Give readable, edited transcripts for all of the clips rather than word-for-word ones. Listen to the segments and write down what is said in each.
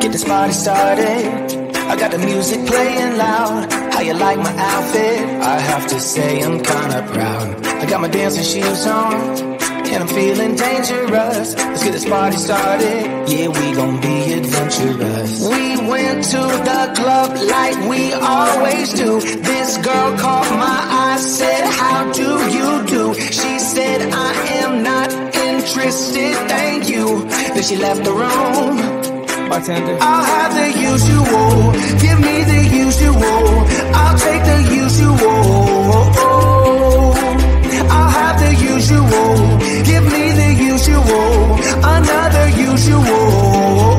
get this party started. I got the music playing loud. How you like my outfit? I have to say I'm kinda proud. I got my dancing shoes on, and I'm feeling dangerous. Let's get this party started. Yeah, we gon' be adventurous. We went to the club like we always do. This girl caught my eye, said, how do you do? She said, I am not interested, thank you. Then she left the room. Bartender, I'll have the usual. Give me the usual. I'll take the usual. I'll have the usual. Give me the usual. Another usual.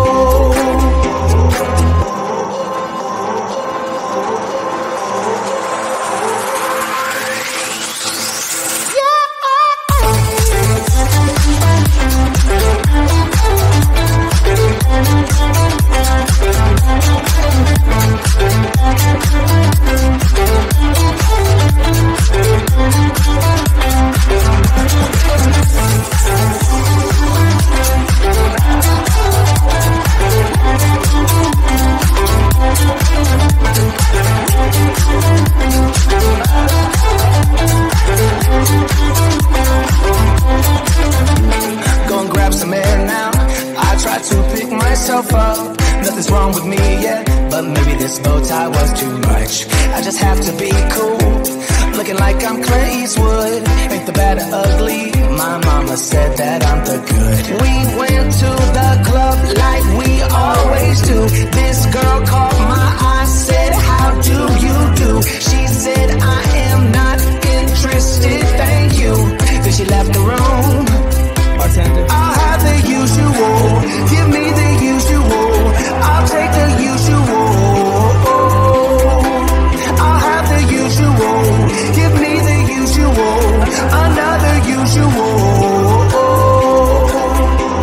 Up. Nothing's wrong with me yet, but maybe this bow tie was too much. I just have to be cool, looking like I'm Clint Eastwood. Ain't the bad or ugly, my mama said that I'm the good. We went to the club like we always do. This girl caught my eye, said, how do you do? She said, I am not interested, thank you. Then she left the room. Bartender, I'll have the usual. Give me the usual. I'll take the usual. I'll have the usual. Give me the usual. Another usual.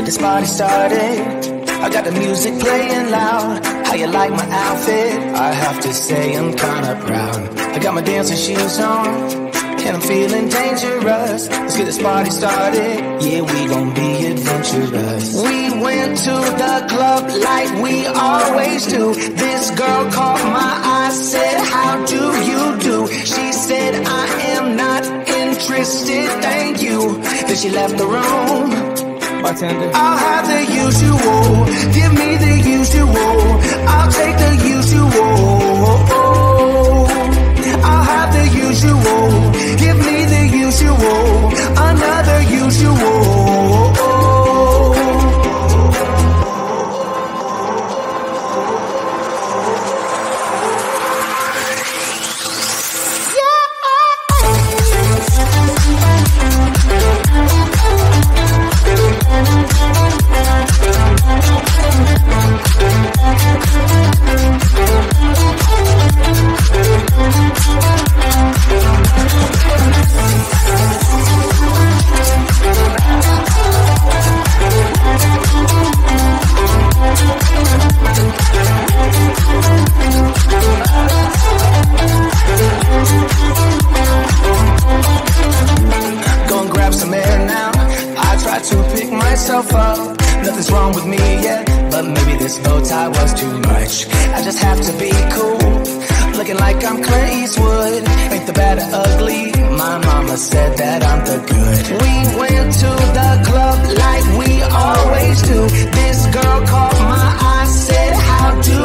get this party started. I got the music playing loud. How you like my outfit? I have to say I'm kinda proud. I got my dancing shoes on, and I'm feeling dangerous. Let's get this party started. Yeah, we gon' be adventurous. We went to the club like we always do. This girl caught my eye, said, how do you do? She said, I am not interested, thank you. Then she left the room. Bartender, I'll have the usual. Give me the usual. I'll take the usual. I'll have the usual. Give me the usual. Another usual. Nothing's wrong with me yet, but maybe this bow tie was too much. I just have to be cool, looking like I'm Clint Eastwood. Ain't the bad or ugly, my mama said that I'm the good. We went to the club like we always do. This girl caught my eye, said, how do